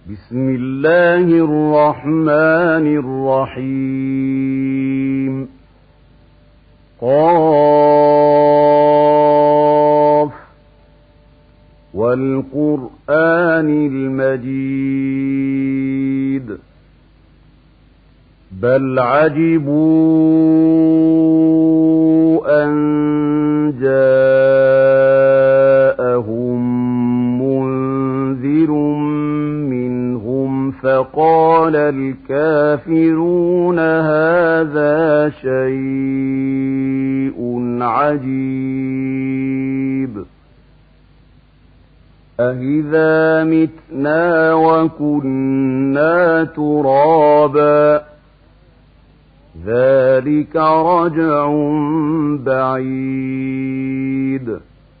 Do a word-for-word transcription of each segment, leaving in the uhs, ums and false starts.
بسم الله الرحمن الرحيم. قاف والقرآن المجيد بل عجبوا أن جاءهم منذر منهم فقال الكافرون هذا شيء عجيب أإذا متنا وكنا ترابا ذلك رجع بعيد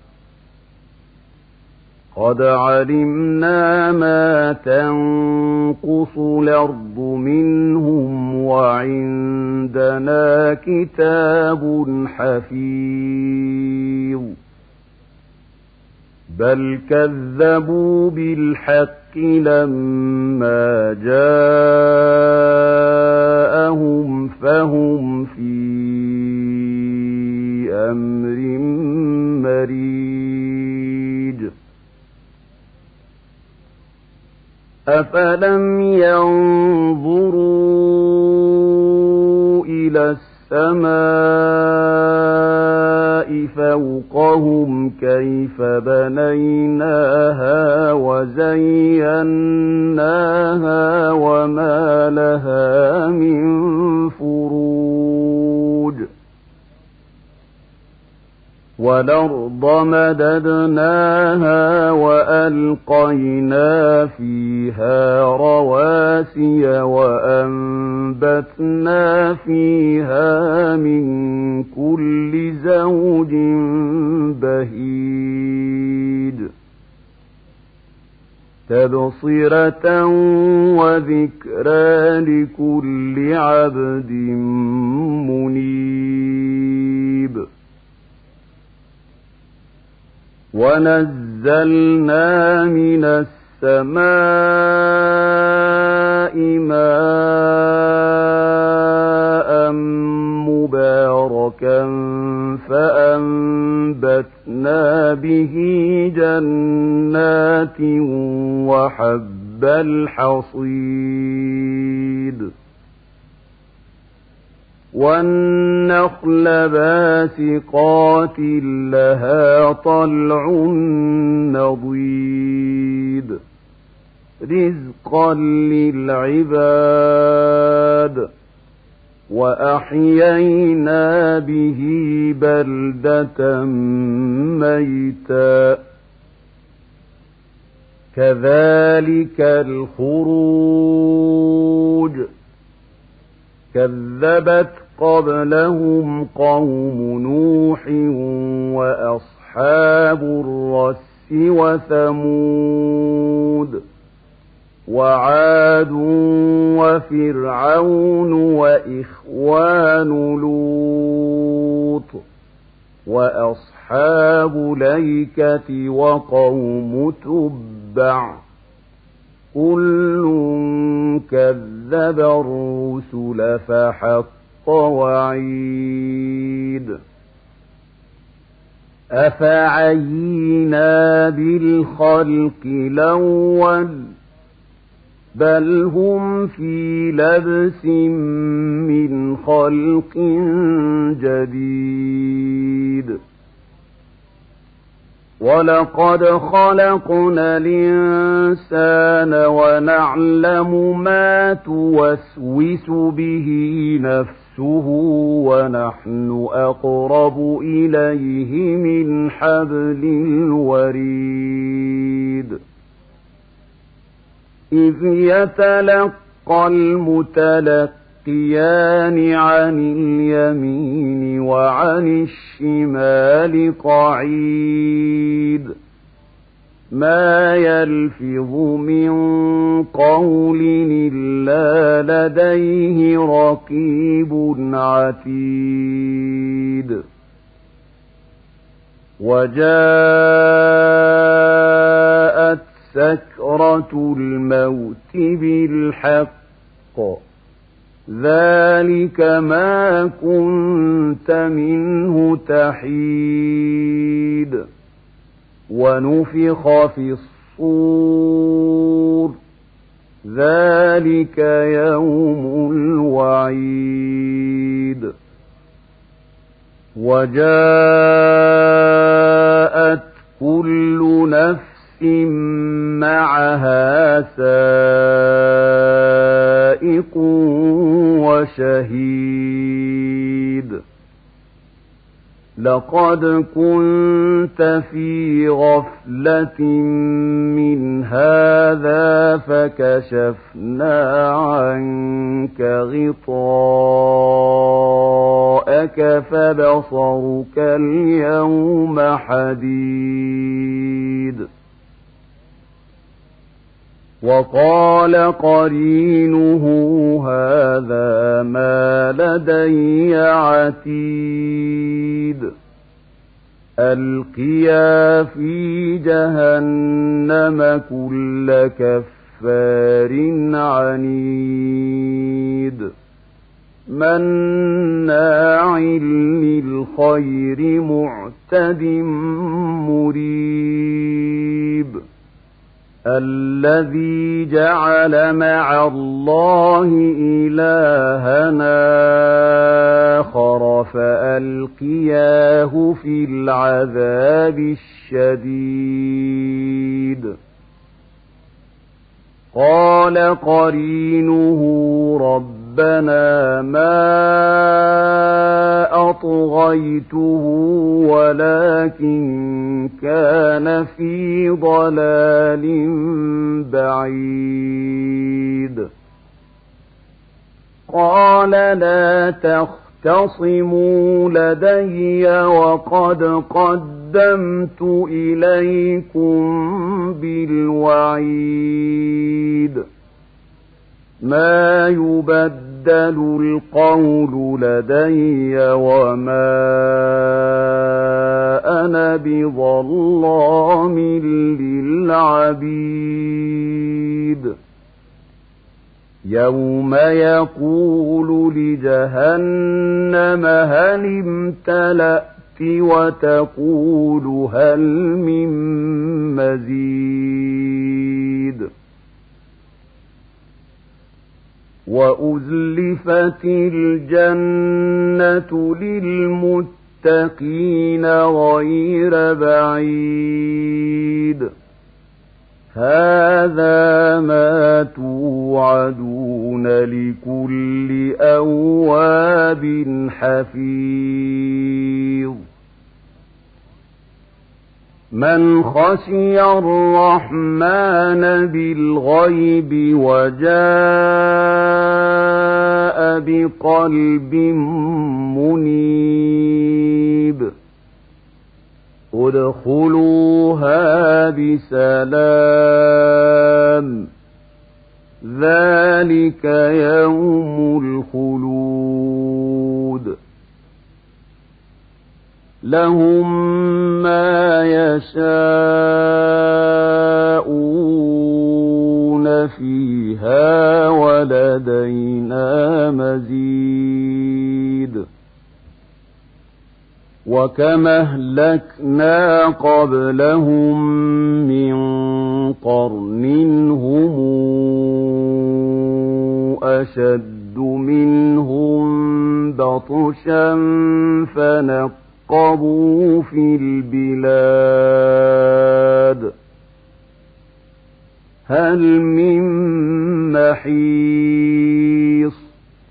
قد علمنا ما تنقص الأرض منهم وعندنا كتاب حفيظ بل كذبوا بالحق لما جاءهم فهم في أمر مريج أفلم ينظروا إلى السماء فوقهم كيف بنيناها وزيناها وما لها من فروج والأرض مددناها وألقينا فيها رواسي وأنبتنا فيها من كل زوج بهيج تبصرة وذكرى لكل عبد منيب ونزلنا من السماء ماء مباركا فأنبتنا به جنات وحب الحصيد والنخل باسقات لها طلع نضيد رزقا للعباد وأحيينا به بلدة ميتا كذلك الخروج كذبت قبلهم قوم نوح وأصحاب الرس وثمود وعاد وفرعون وإخوان لوط وأصحاب الأيكة وقوم تبع كل كذب الرسل فحق وعيد أفعينا بالخلق الأول بل هم في لبس من خلق جديد ولقد خلقنا الإنسان ونعلم ما توسوس به نفسه ونحن أقرب إليه من حبل الوريد إذ يتلقى المتلقيان عن اليمين وعن الشمال قعيد ما يلفظ من قول إلا لديه رقيب عتيد وجاءت سكرة الموت بالحق ذلك ما كنت منه تحيد ونفخ في الصور ذلك يوم الوعيد وجاءت كل نفس معها سائق وشهيد لقد كنت في غفلة من هذا فكشفنا عنك غطاءك فبصرك اليوم حديد وقال قرينه هذا ما لدي عتيد ألقيا في جهنم كل كفار عنيد مناع للخير معتد مريب الذي جعل مع الله إلهنا آخر فألقياه في العذاب الشديد قال قرينه ربنا ما أطغيته ولكن كان في ضلال بعيد قال لا تختصموا لدي وقد قدمت إليكم بالوعيد ما يبدل القول لدي وما أنا بظلام للعبيد يوم يقول لجهنم هل امتلأت وتقول هل من مزيد وأزلفت الجنة للمتقين غير بعيد هذا ما توعدون لكل أواب حفيظ من خشي الرحمن بالغيب وجاء بقلب منيب ادخلوها بسلام ذلك يوم الخلود لهم ما يشاءون فيها ولدينا مزيد وكما أهلكنا قبلهم من قرن هم أشد منهم بطشا فنقبوا في البلاد هل من محيص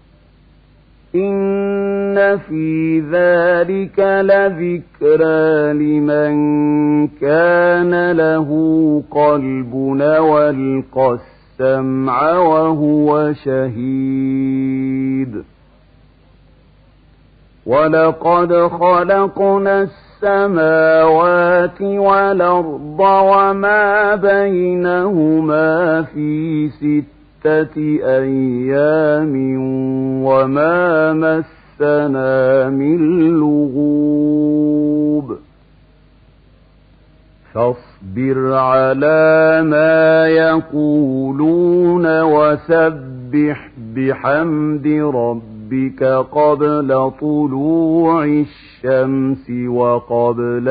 إن في ذلك لذكرى لمن كان له قلب والقى السمع وهو شهيد ولقد خلقنا السماوات والأرض وما بينهما في ستة أيام وما مسنا من لغوب فاصبر واصبر على ما يقولون وسبح بحمد ربك قبل طلوع الشمس وقبل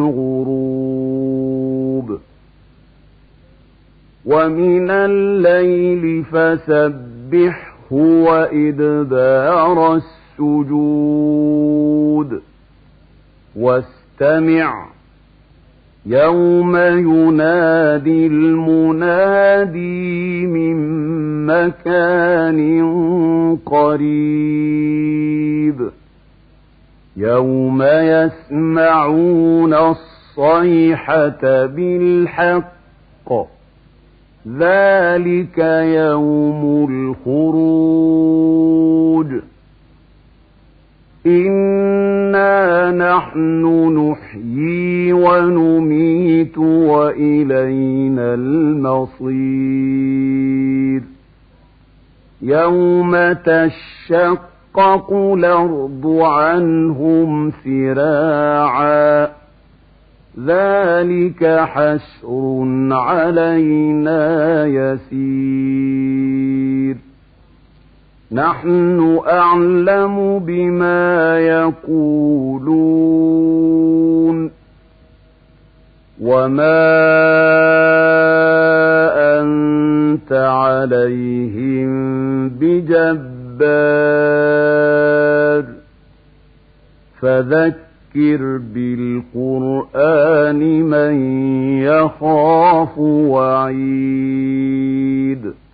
الغروب ومن الليل فسبحه وإدبار السجود واستمع يوم ينادي المنادي من مكان قريب يوم يسمعون الصيحة بالحق ذلك يوم الخروج إنا نحن نحيي ونميت وإلينا المصير يوم تشقق الأرض عنهم سراعا ذلك حشر علينا يسير نحن أعلم بما يقولون وما أنت عليهم بجبار فذكر بالقرآن من يخاف وعيد